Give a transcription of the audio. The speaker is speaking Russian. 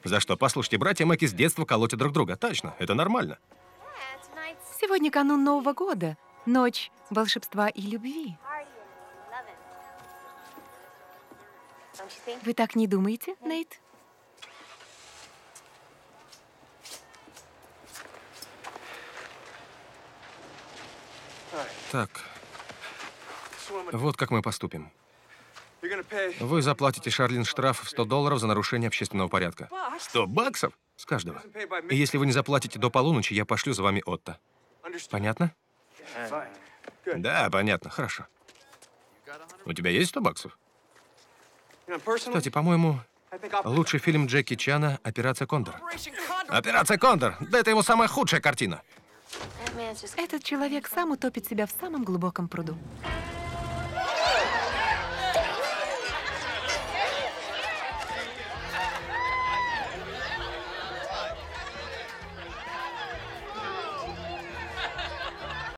За что? Послушайте, братья Мэки с детства колотят друг друга. Точно, это нормально. Сегодня канун Нового года. Ночь волшебства и любви. Вы так не думаете, Нейт? Так, вот как мы поступим. Вы заплатите Шарлин штраф в $100 за нарушение общественного порядка. $100 с каждого. И если вы не заплатите до полуночи, я пошлю за вами Отто. Понятно? Да, понятно, хорошо. У тебя есть $100? Кстати, по-моему, лучший фильм Джеки Чана «Операция Кондор». «Операция Кондор»! Да это его самая худшая картина. Этот человек сам утопит себя в самом глубоком пруду.